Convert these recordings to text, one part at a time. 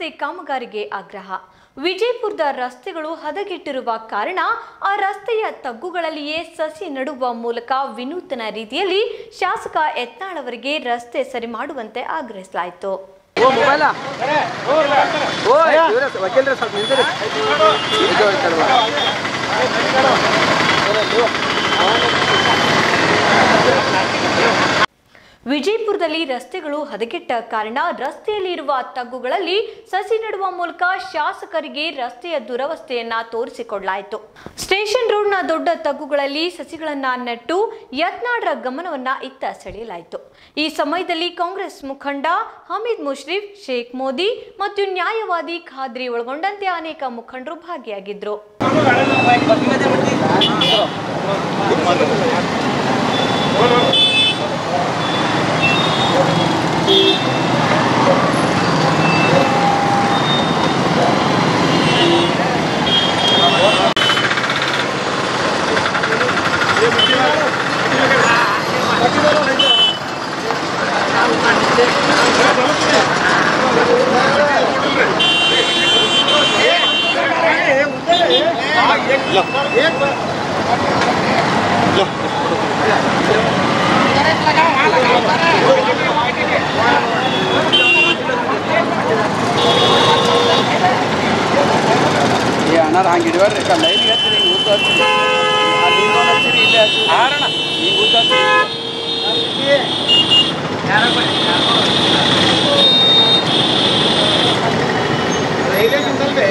ರಸ್ತೆ ಕಾಮಗಾರಿಗೆ ಆಗ್ರಹ. ವಿಜಯಪುರದ ರಸ್ತೆಗಳು ಹದಗೆಟ್ಟಿರುವ ಕಾರಣ ಆ ರಸ್ತೆಯ ತಗ್ಗುಗಳಲ್ಲಿಯೇ ಸಸಿ ನೆಡುವ ಮೂಲಕ ವಿನೂತನ ರೀತಿಯಲ್ಲಿ ಶಾಸಕ ಯತ್ನಾಳ್ ಅವರಿಗೆ ರಸ್ತೆ ಸರಿ ಮಾಡುವಂತೆ ಆಗ್ರಹಿಸಲಾಯಿತು. ವಿಜಯಪುರದಲ್ಲಿ ರಸ್ತೆಗಳು ಹದಗೆಟ್ಟ ಕಾರಣ ರಸ್ತೆಯಲ್ಲಿ ಇರುವ ತಗ್ಗುಗಳಲ್ಲಿ ಸಸಿ ನೆಡುವ ಮೂಲಕ ಶಾಸಕರಿಗೆ ರಸ್ತೆಯ ದುರವಸ್ಥೆಯನ್ನ ತೋರಿಸಿಕೊಡಲಾಯಿತು. ಸ್ಟೇಷನ್ ರೋಡ್ನ ದೊಡ್ಡ ತಗ್ಗುಗಳಲ್ಲಿ ಸಸಿಗಳನ್ನ ನೆಟ್ಟು ಯತ್ನಾಳ್ರ ಗಮನವನ್ನ ಇತ್ತ ಸೆಳೆಯಲಾಯಿತು. ಈ ಸಮಯದಲ್ಲಿ ಕಾಂಗ್ರೆಸ್ ಮುಖಂಡ ಹಮೀದ್ ಮುಷ್ರಿಫ್, ಶೇಖ್ ಮೋದಿ ಮತ್ತು ನ್ಯಾಯವಾದಿ ಖಾದ್ರಿ ಒಳಗೊಂಡಂತೆ ಅನೇಕ ಮುಖಂಡರು ಭಾಗಿಯಾಗಿದ್ರು. ಅಣ್ಣ ಹಂಗಿಡ್ಬೇಡ್ರಿ ಲೈನ್ಗೆ ಹಚ್ಚಿರಿ ಹಿಂಗೆ ಉದ್ದ ಹಚ್ಚಿರಿ ಅಲ್ಲಿಂದ ಹಚ್ಚಿರಿ ಇಲ್ಲೇ ಹಚ್ಚಿರಿ ಆರಣ ಹಿಂಗೆ ಉದ್ದ ಹಚ್ಚಿರಿ ರೈಲ್ವೆ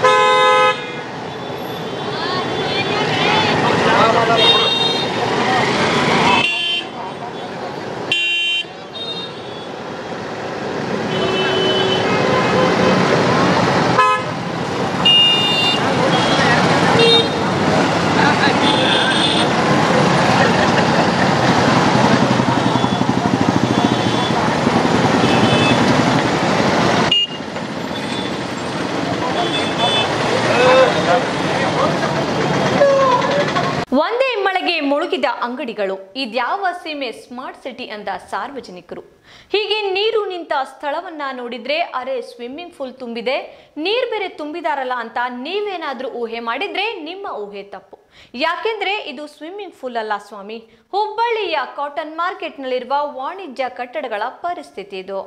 ಒಂದೇ ಮಳೆಗೆ ಮುಳುಗಿದ ಅಂಗಡಿಗಳು, ಇದ್ಯಾವ ಸೀಮೆ ಸ್ಮಾರ್ಟ್ ಸಿಟಿ ಅಂದ ಸಾರ್ವಜನಿಕರು. ಹೀಗೆ ನೀರು ನಿಂತ ಸ್ಥಳವನ್ನ ನೋಡಿದ್ರೆ ಅರೆ ಸ್ವಿಮ್ಮಿಂಗ್ ಪೂಲ್ ತುಂಬಿದೆ, ನೀರ್ ಬೇರೆ ತುಂಬಿದಾರಲ್ಲ ಅಂತ ನೀವೇನಾದ್ರೂ ಊಹೆ ಮಾಡಿದ್ರೆ ನಿಮ್ಮ ಊಹೆ ತಪ್ಪು. ಯಾಕೆಂದ್ರೆ ಇದು ಸ್ವಿಮ್ಮಿಂಗ್ ಪೂಲ್ ಅಲ್ಲ ಸ್ವಾಮಿ, ಹುಬ್ಬಳ್ಳಿಯ ಕಾಟನ್ ಮಾರ್ಕೆಟ್ ನಲ್ಲಿರುವ ವಾಣಿಜ್ಯ ಕಟ್ಟಡಗಳ ಪರಿಸ್ಥಿತಿ ಇದು.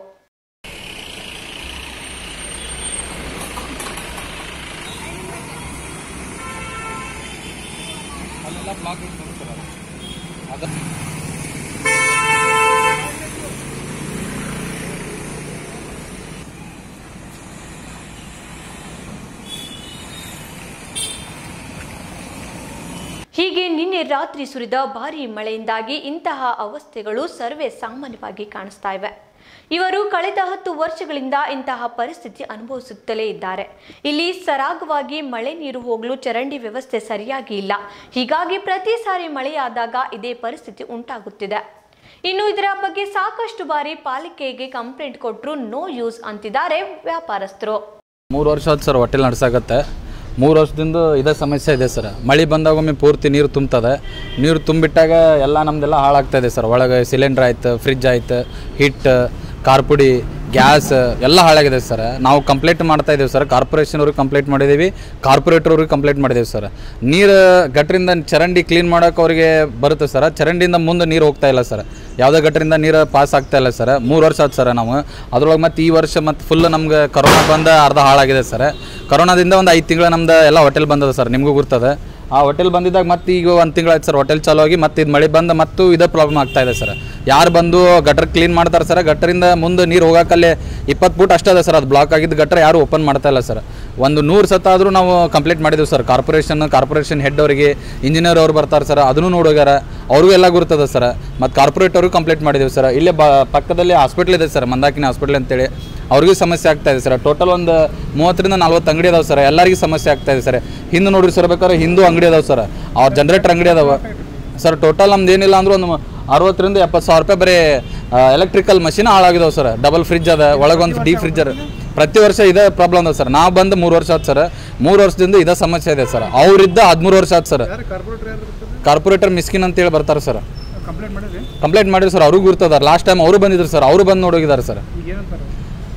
ಹೀಗೆ ನಿನ್ನೆ ರಾತ್ರಿ ಸುರಿದ ಭಾರೀ ಮಳೆಯಿಂದಾಗಿ ಇಂತಹ ಅವಸ್ಥೆಗಳು ಸರ್ವೇ ಸಾಮಾನ್ಯವಾಗಿ ಕಾಣಿಸ್ತಾ ಇವೆ. ಇವರು ಕಳೆದ 10 ವರ್ಷಗಳಿಂದ ಇಂತಹ ಪರಿಸ್ಥಿತಿ ಅನುಭವಿಸುತ್ತಲೇ ಇದ್ದಾರೆ. ಇಲ್ಲಿ ಸರಾಗವಾಗಿ ಮಳೆ ನೀರು ಹೋಗಲು ಚರಂಡಿ ವ್ಯವಸ್ಥೆ ಸರಿಯಾಗಿ ಇಲ್ಲ. ಹೀಗಾಗಿ ಪ್ರತಿ ಸಾರಿ ಮಳೆಯಾದಾಗ ಇದೇ ಪರಿಸ್ಥಿತಿ ಉಂಟಾಗುತ್ತಿದೆ. ಇನ್ನು ಇದರ ಬಗ್ಗೆ ಸಾಕಷ್ಟು ಬಾರಿ ಪಾಲಿಕೆಗೆ ಕಂಪ್ಲೇಂಟ್ ಕೊಟ್ಟರು ನೋ ಯೂಸ್ ಅಂತಿದ್ದಾರೆ ವ್ಯಾಪಾರಸ್ಥರು. 3 ವರ್ಷ ಆಯ್ತು ಸರ್ ಹೋಟೆಲ್ ನಡ್ಸಾಕತ್ತೆ. 3 ವರ್ಷದಿಂದ ಇದೇ ಸಮಸ್ಯೆ ಇದೆ ಸರ್. ಮಳೆ ಬಂದಾಗೊಮ್ಮೆ ಪೂರ್ತಿ ನೀರು ತುಂಬ್ತದೆ. ನೀರು ತುಂಬಿಟ್ಟಾಗ ಎಲ್ಲ ನಮ್ಮದೆಲ್ಲ ಹಾಳಾಗ್ತಾಯಿದೆ ಸರ್. ಒಳಗೆ ಸಿಲಿಂಡ್ರ್ ಆಯ್ತು, ಫ್ರಿಜ್ ಆಯ್ತು, ಹಿಟ್, ಕಾರ್ಪುಡಿ, ಗ್ಯಾಸ್ ಎಲ್ಲ ಹಾಳಾಗಿದೆ ಸರ್. ನಾವು ಕಂಪ್ಲೇಂಟ್ ಮಾಡ್ತಾ ಇದ್ದೀವಿ ಸರ್. ಕಾರ್ಪೊರೇಷನ್ ಅವ್ರಿಗೆ ಕಂಪ್ಲೇಂಟ್ ಮಾಡಿದ್ದೀವಿ, ಕಾರ್ಪೊರೇಟರ್ ಅವ್ರಿಗೆ ಕಂಪ್ಲೇಂಟ್ ಮಾಡಿದ್ದೀವಿ ಸರ್. ನೀರು ಗಟ್ರಿಂದ ಚರಂಡಿ ಕ್ಲೀನ್ ಮಾಡೋಕೆ ಅವರಿಗೆ ಬರುತ್ತೆ ಸರ್. ಚರಂಡಿಯಿಂದ ಮುಂದೆ ನೀರು ಹೋಗ್ತಾ ಇಲ್ಲ ಸರ್. ಯಾವುದೇ ಗಟ್ಟರಿಂದ ನೀರು ಪಾಸ್ ಆಗ್ತಾ ಇಲ್ಲ ಸರ್. 3 ವರ್ಷ ಆಯ್ತು ಸರ್ ನಾವು. ಅದ್ರೊಳಗೆ ಮತ್ತು ಈ ವರ್ಷ ಮತ್ತು ಫುಲ್ ನಮ್ಗೆ ಕೊರೋನಾ ಬಂದ ಅರ್ಧ ಹಾಳಾಗಿದೆ ಸರ್. ಕೊರೋನಾದಿಂದ ಒಂದು 5 ತಿಂಗಳು ನಮ್ದು ಎಲ್ಲ ಹೋಟೆಲ್ ಬಂದದ ಸರ್, ನಿಮಗೂ ಗೊತ್ತದೆ. ಆ ಹೋಟೆಲ್ ಬಂದಿದ್ದಾಗ ಮತ್ತು ಈಗ 1 ತಿಂಗಳಾಯ್ತು ಸರ್ ಹೋಟೆಲ್ ಚಾಲೂ ಆಗಿ. ಮತ್ತು ಇದು ಮಳೆ ಬಂದು ಮತ್ತು ಇದೇ ಪ್ರಾಬ್ಲಮ್ ಆಗ್ತಾಯಿದೆ ಸರ್. ಯಾರು ಬಂದು ಗಟರ್ ಕ್ಲೀನ್ ಮಾಡ್ತಾರೆ ಸರ್, ಗಟ್ಟರಿಂದ ಮುಂದೆ ನೀರು ಹೋಗೋಕ್ಕಲ್ಲೇ 20 ಫೂಟ್ ಅಷ್ಟೇ ಅದ ಸರ್. ಅದು ಬ್ಲಾಕ್ ಆಗಿದ್ದು ಗಟ್ಟರ್ ಯಾರು ಓಪನ್ ಮಾಡ್ತಾ ಇಲ್ಲ ಸರ್. 100 ಸತ ಆದರೂ ನಾವು ಕಂಪ್ಲೇಂಟ್ ಮಾಡಿದ್ದೀವಿ ಸರ್. ಕಾರ್ಪೊರೇಷನ್ ಹೆಡ್ ಅವರಿಗೆ, ಇಂಜಿನಿಯರ್ ಅವ್ರು ಬರ್ತಾರೆ ಸರ್, ಅದನ್ನು ನೋಡೋಗ್ಯಾರ, ಅವ್ರಿಗೂ ಎಲ್ಲ ಗುರ್ತದ ಸರ್. ಮತ್ತು ಕಾರ್ಪೊರೇಟರ್ಗೂ ಕಂಪ್ಲೇಂಟ್ ಮಾಡಿದ್ದೀವಿ ಸರ್. ಇಲ್ಲೇ ಪಕ್ಕದಲ್ಲಿ ಹಾಸ್ಪಿಟ್ಲ್ ಇದೆ ಸರ್, ಮಂದಾಕಿನಿ ಹಾಸ್ಪಿಟ್ಲ್ ಅಂತೇಳಿ, ಅವ್ರಿಗೂ ಸಮಸ್ಯೆ ಆಗ್ತಾಯಿದೆ ಸರ್. ಟೋಟಲ್ ಒಂದು 30 ರಿಂದ 40 ಅಂಗಡಿ ಅದಾವೆ ಸರ್. ಎಲ್ಲರಿಗೂ ಸಮಸ್ಯೆ ಆಗ್ತಾಯಿದೆ ಸರ್. ಹಿಂದೆ ನೋಡ್ರಿ ಸರ್, ಬೇಕಾದ್ರೆ ಹಿಂದೂ ಅಂಗಡಿ ಅದಾವೆ ಸರ್, ಅವ್ರ ಜನ್ರೇಟರ್ ಅಂಗಡಿ ಅದಾವೆ ಸರ್. ಟೋಟಲ್ ನಮ್ದು ಏನಿಲ್ಲ ಅಂದರೂ ಒಂದು 60 ರಿಂದ 70 ಸಾವಿರ ರೂಪಾಯಿ ಬರೀ ಎಲೆಕ್ಟ್ರಿಕಲ್ ಮಷೀನ್ ಹಾಳಾಗಿದಾವೆ ಸರ್. ಡಬಲ್ ಫ್ರಿಜ್ ಅದ, ಒಳಗೊಂದು ಡೀಪ್ ಫ್ರಿಜ್ಜರ್. ಪ್ರತಿ ವರ್ಷ ಇದೇ ಪ್ರಾಬ್ಲಮ್ ಅದ ಸರ್. ನಾವು ಬಂದು 3 ವರ್ಷ ಆಯ್ತು ಸರ್. 3 ವರ್ಷದಿಂದ ಇದೇ ಸಮಸ್ಯೆ ಇದೆ ಸರ್. ಅವರಿದ್ದ 13 ವರ್ಷ ಆಯ್ತು ಸರ್. ಕಾರ್ಪೊರೇಟರ್ ಮಿಸ್ಕಿನ್ ಅಂತೇಳಿ ಬರ್ತಾರೆ ಸರ್. ಕಂಪ್ಲೇಂಟ್ ಮಾಡಿರಿ ಸರ್. ಅವ್ರಿಗೂ ಇರ್ತದ. ಲಾಸ್ಟ್ ಟೈಮ್ ಅವರು ಬಂದಿದ್ರು ಸರ್, ಅವರು ಬಂದು ನೋಡೋಗಿದ್ದಾರೆ ಸರ್.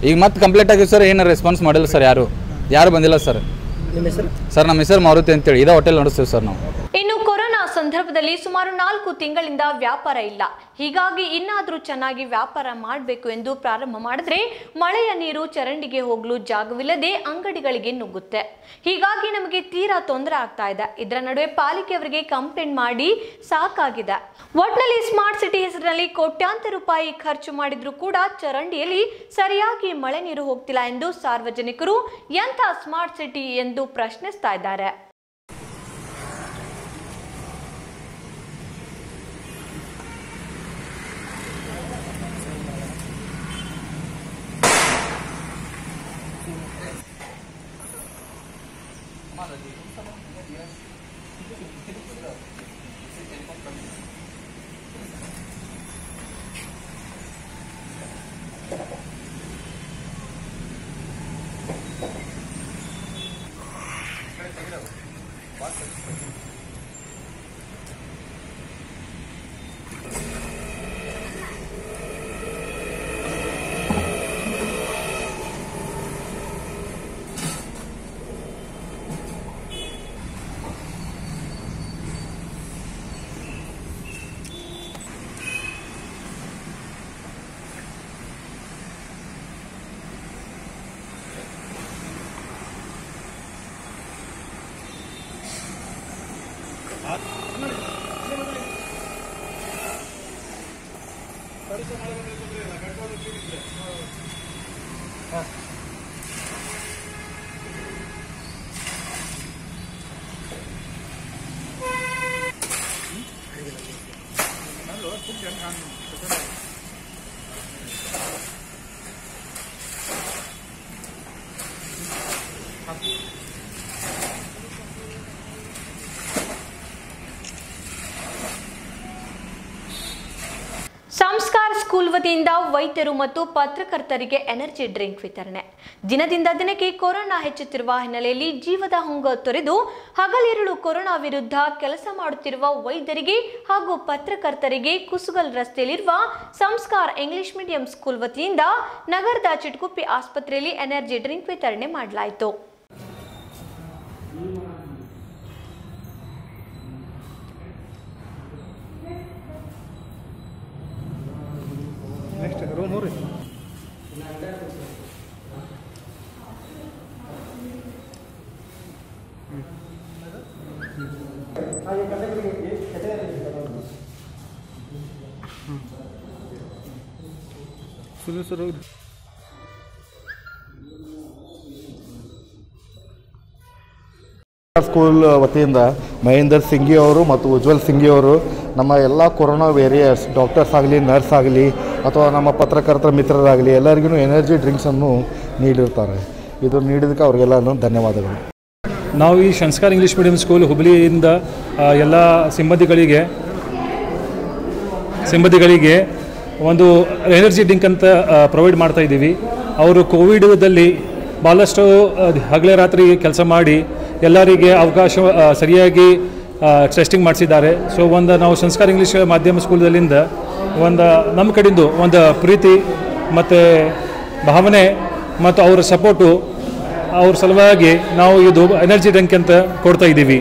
ಈಗ ಮತ್ತೆ ಕಂಪ್ಲೀಟ್ ಆಗಿ ಸರ್ ಏನು ರೆಸ್ಪಾನ್ಸ್ ಮಾಡಿಲ್ಲ ಸರ್, ಯಾರು ಬಂದಿಲ್ಲ ಸರ್. ನಿಮ್ಮ ಹೆಸರು? ಸರ್ ನಮ್ಮ ಹೆಸರು ಮಾರುತಿ ಅಂತೇಳಿ ಇದೇ ಹೋಟೆಲ್ ನಡೆಸ್ತೀವಿ ಸರ್ ನಾವು. ಇನ್ನು ಕೊರೋನಾ ಸಂದರ್ಭದಲ್ಲಿ ಸುಮಾರು 4 ತಿಂಗಳಿಂದ ವ್ಯಾಪಾರ ಇಲ್ಲ. ಹೀಗಾಗಿ ಇನ್ನಾದರೂ ಚೆನ್ನಾಗಿ ವ್ಯಾಪಾರ ಮಾಡಬೇಕು ಎಂದು ಪ್ರಾರಂಭ ಮಾಡಿದ್ರೆ ಮಳೆಯ ನೀರು ಚರಂಡಿಗೆ ಹೋಗಲು ಜಾಗವಿಲ್ಲದೆ ಅಂಗಡಿಗಳಿಗೆ ನುಗ್ಗುತ್ತೆ. ಹೀಗಾಗಿ ನಮಗೆ ತೀರಾ ತೊಂದರೆ ಆಗ್ತಾ ಇದೆ. ಇದರ ನಡುವೆ ಪಾಲಿಕೆಯವರಿಗೆ ಕಂಪ್ಲೇಂಟ್ ಮಾಡಿ ಸಾಕಾಗಿದೆ. ಒಟ್ನಲ್ಲಿ ಸ್ಮಾರ್ಟ್ ಸಿಟಿ ಹೆಸರಿನಲ್ಲಿ ಕೋಟ್ಯಾಂತರ ರೂಪಾಯಿ ಖರ್ಚು ಮಾಡಿದ್ರೂ ಕೂಡ ಚರಂಡಿಯಲ್ಲಿ ಸರಿಯಾಗಿ ಮಳೆ ನೀರು ಹೋಗ್ತಿಲ್ಲ ಎಂದು ಸಾರ್ವಜನಿಕರು ಎಂಥ ಸ್ಮಾರ್ಟ್ ಸಿಟಿ ಎಂದು ಪ್ರಶ್ನಿಸ್ತಾ ಇದ್ದಾರೆ. ಸಂಸ್ಕಾರ ಸ್ಕೂಲ್ ವತಿಯಿಂದ ವೈದ್ಯರು ಮತ್ತು ಪತ್ರಕರ್ತರಿಗೆ ಎನರ್ಜಿ ಡ್ರಿಂಕ್ ವಿತರಣೆ. ದಿನದಿಂದ ದಿನಕ್ಕೆ ಕೊರೋನಾ ಹೆಚ್ಚುತ್ತಿರುವ ಹಿನ್ನೆಲೆಯಲ್ಲಿ ಜೀವದ ಹುಂಗ ತೊರೆದು ಹಗಲಿರುಳು ಕೊರೋನಾ ವಿರುದ್ಧ ಕೆಲಸ ಮಾಡುತ್ತಿರುವ ವೈದ್ಯರಿಗೆ ಹಾಗೂ ಪತ್ರಕರ್ತರಿಗೆ ಕುಸುಗಲ್ ರಸ್ತೆಯಲ್ಲಿರುವ ಸಂಸ್ಕಾರ ಇಂಗ್ಲಿಷ್ ಮೀಡಿಯಂ ಸ್ಕೂಲ್ ವತಿಯಿಂದ ನಗರದ ಚಿಟ್ಕುಪ್ಪಿ ಆಸ್ಪತ್ರೆಯಲ್ಲಿ ಎನರ್ಜಿ ಡ್ರಿಂಕ್ ವಿತರಣೆ ಮಾಡಲಾಯಿತು. ಸ್ಕೂಲ್ ವತಿಯಿಂದ ಮಹೇಂದರ್ ಸಿಂಗಿ ಅವರು ಮತ್ತು ಉಜ್ವಲ್ ಸಿಂಗಿ ಅವರು ನಮ್ಮ ಎಲ್ಲ ಕೊರೋನಾ ವೇರಿಯರ್ಸ್ ಡಾಕ್ಟರ್ಸ್ ಆಗಲಿ, ನರ್ಸ್ ಆಗಲಿ ಅಥವಾ ನಮ್ಮ ಪತ್ರಕರ್ತರ ಮಿತ್ರರಾಗಲಿ ಎಲ್ಲರಿಗೂ ಎನರ್ಜಿ ಡ್ರಿಂಕ್ಸನ್ನು ನೀಡಿರ್ತಾರೆ. ಇದು ನೀಡಿದ್ದಕ್ಕೆ ಅವರಿಗೆಲ್ಲನೂ ಧನ್ಯವಾದಗಳು. ನಾವು ಈ ಸಂಸ್ಕಾರ ಇಂಗ್ಲೀಷ್ ಮೀಡಿಯಂ ಸ್ಕೂಲ್ ಹುಬ್ಬಳ್ಳಿಯಿಂದ ಎಲ್ಲ ಸಿಬ್ಬಂದಿಗಳಿಗೆ ಒಂದು ಎನರ್ಜಿ ಡ್ರಿಂಕ್ ಅಂತ ಪ್ರೊವೈಡ್ ಮಾಡ್ತಾ ಇದ್ದೀವಿ. ಅವರು ಕೋವಿಡದಲ್ಲಿ ಭಾಳಷ್ಟು ಹಗಲೇ ರಾತ್ರಿ ಕೆಲಸ ಮಾಡಿ ಎಲ್ಲರಿಗೆ ಅವಕಾಶ ಸರಿಯಾಗಿ ಟೆಸ್ಟಿಂಗ್ ಮಾಡಿಸಿದ್ದಾರೆ. ಸೊ ನಾವು ಸಂಸ್ಕಾರ ಇಂಗ್ಲೀಷ್ ಮಾಧ್ಯಮ ಸ್ಕೂಲಲ್ಲಿಂದ ನಮ್ಮ ಕಡೆಯಿಂದ ಒಂದು ಪ್ರೀತಿ ಮತ್ತು ಭಾವನೆ ಮತ್ತು ಅವರ ಸಪೋರ್ಟು ಅವ್ರ ಸಲುವಾಗಿ ನಾವು ಇದು ಎನರ್ಜಿ ಡ್ರಿಂಕ್ ಅಂತ ಕೊಡ್ತಾ ಇದ್ದೀವಿ.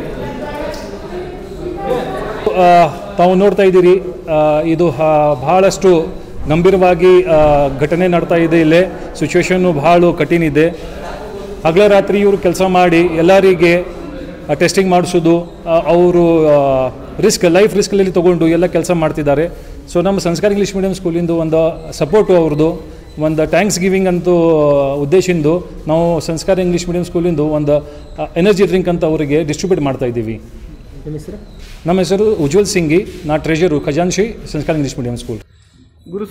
ತಾವು ನೋಡ್ತಾ ಇದ್ದೀರಿ, ಇದು ಭಾಳಷ್ಟು ಗಂಭೀರವಾಗಿ ಘಟನೆ ನಡ್ತಾ ಇದೆ. ಇಲ್ಲೇ ಸಿಚುವೇಶನ್ನು ಭಾಳ ಕಠಿಣ ಇದೆ. ಹಗಲ ರಾತ್ರಿ ಇವರು ಕೆಲಸ ಮಾಡಿ ಎಲ್ಲರಿಗೆ ಟೆಸ್ಟಿಂಗ್ ಮಾಡಿಸೋದು, ಅವರು ಲೈಫ್ ರಿಸ್ಕಲ್ಲಿ ತೊಗೊಂಡು ಎಲ್ಲ ಕೆಲಸ ಮಾಡ್ತಿದ್ದಾರೆ. ಸೊ ನಮ್ಮ ಸಂಸ್ಕಾರ ಇಂಗ್ಲೀಷ್ ಮೀಡಿಯಂ ಸ್ಕೂಲಿಂದು ಒಂದು ಸಪೋರ್ಟು ಅವ್ರದ್ದು ಒಂದು ಥ್ಯಾಂಕ್ಸ್ ಗಿವಿಂಗ್ ಅಂತೂ ಉದ್ದೇಶಿಂದು ನಾವು ಸಂಸ್ಕಾರ ಇಂಗ್ಲೀಷ್ ಮೀಡಿಯಂ ಸ್ಕೂಲಿಂದು ಒಂದು ಎನರ್ಜಿ ಡ್ರಿಂಕ್ ಅಂತ ಅವರಿಗೆ ಡಿಸ್ಟ್ರಿಬ್ಯೂಟ್ ಮಾಡ್ತಾ ಇದ್ದೀವಿ. ನಮ್ಮ ಹೆಸರು ಉಜ್ವಲ್ ಸಿಂಗಿ, ನಾ ಟ್ರೆಷರು ಖಜಾನ್ಶಿ ಸಂಸ್ಕಾರ ಇಂಗ್ಲೀಷ್ ಮೀಡಿಯಂ ಸ್ಕೂಲ್. ಗುರು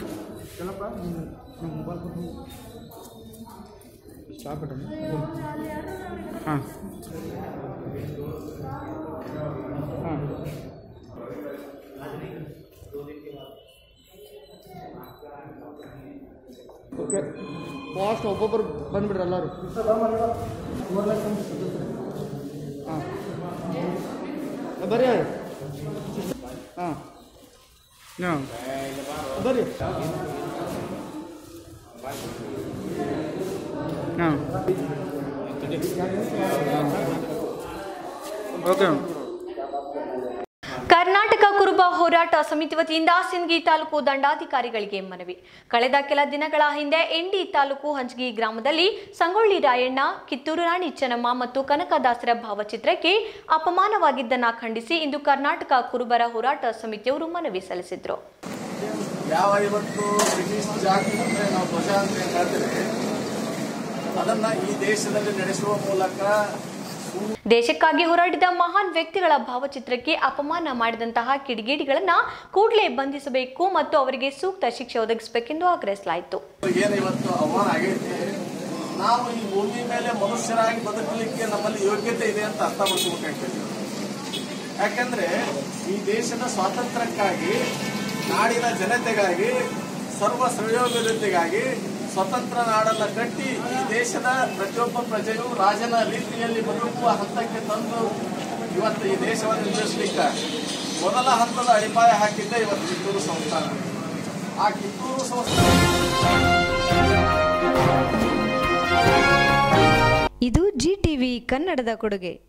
ಹಾಂ ಓಕೆ, ಫಾಸ್ಟ್ ಒಬ್ಬೊಬ್ಬರು ಬಂದುಬಿಡ್ರಿ ಎಲ್ಲರೂ. ಹಾಂ ಬರ್ರಿ. ಹಾಂ ಹಾಂ ಬರ್ರಿ. ಹಾಂ ಓಕೆ. ಕರ್ನಾಟಕ ಕುರುಬ ಹೋರಾಟ ಸಮಿತಿ ವತಿಯಿಂದ ಸಿಂದಗಿ ತಾಲೂಕು ದಂಡಾಧಿಕಾರಿಗಳಿಗೆ ಮನವಿ. ಕಳೆದ ಕೆಲ ದಿನಗಳ ಹಿಂದೆ ಎಂಡಿ ತಾಲೂಕು ಹಂಚಗಿ ಗ್ರಾಮದಲ್ಲಿ ಸಂಗೊಳ್ಳಿ ರಾಯಣ್ಣ, ಕಿತ್ತೂರು ರಾಣಿ ಚೆನ್ನಮ್ಮ ಮತ್ತು ಕನಕದಾಸರ ಭಾವಚಿತ್ರಕ್ಕೆ ಅಪಮಾನವಾಗಿದ್ದನ್ನು ಖಂಡಿಸಿ ಇಂದು ಕರ್ನಾಟಕ ಕುರುಬರ ಹೋರಾಟ ಸಮಿತಿಯವರು ಮನವಿ ಸಲ್ಲಿಸಿದರು. ಯಾವ ಇವತ್ತು ಬ್ರಿಟಿಷ್ ಜಾತಿ ಅಂದರೆ ನಾವು ಧ್ವಜ ಅಂತ ಹೇಳ್ತೇವೆ, ಅದನ್ನ ಈ ದೇಶದಲ್ಲಿ ನಡೆಸುವ ಮೂಲಕ ದೇಶಕ್ಕಾಗಿ ಹೋರಾಡಿದ ಮಹಾನ್ ವ್ಯಕ್ತಿಗಳ ಭಾವಚಿತ್ರಕ್ಕೆ ಅಪಮಾನ ಮಾಡಿದಂತಹ ಕಿಡಿಗೇಡಿಗಳನ್ನ ಕೂಡಲೇ ಬಂಧಿಸಬೇಕು ಮತ್ತು ಅವರಿಗೆ ಸೂಕ್ತ ಶಿಕ್ಷೆ ಒದಗಿಸಬೇಕೆಂದು ಆಗ್ರಹಿಸಲಾಯಿತು. ಏನು ಇವತ್ತು ಅವಮಾನ ಆಗೈತೆ, ನಾವು ಈ ಭೂಮಿ ಮೇಲೆ ಮನುಷ್ಯರಾಗಿ ಬದುಕಲಿಕ್ಕೆ ನಮ್ಮಲ್ಲಿ ಯೋಗ್ಯತೆ ಇದೆ ಅಂತ ಅರ್ಥ ಮಾಡಿಸ್ಬೇಕಾಗ್ತದೆ. ಯಾಕಂದ್ರೆ ಈ ದೇಶದ ಸ್ವಾತಂತ್ರ್ಯಕ್ಕಾಗಿ, ನಾಡಿನ ಜನತೆಗಾಗಿ, ಸರ್ವ ಶ್ರೇಯೋಭಿವೃದ್ಧಿಗಾಗಿ ಸ್ವತಂತ್ರ ನಾಡನ್ನು ಕಟ್ಟಿ ಈ ದೇಶದ ಪ್ರತಿಯೊಬ್ಬ ಪ್ರಜೆಯು ರಾಜನ ರೀತಿಯಲ್ಲಿ ಬದುಕುವ ಹಂತಕ್ಕೆ ತಂದು ಇವತ್ತು ಈ ದೇಶವನ್ನು ನಿರ್ಮಿಸಲಿಕ್ಕೆ ಮೊದಲ ಹಂತದ ಅಡಿಪಾಯ ಹಾಕಿದ್ದೆ ಇವತ್ತು ಕಿತ್ತೂರು ಸಂಸ್ಥಾನ. ಆ ಕಿತ್ತೂರು ಸಂಸ್ಥಾನ ಇದು GTV ಕನ್ನಡದ ಕೊಡುಗೆ.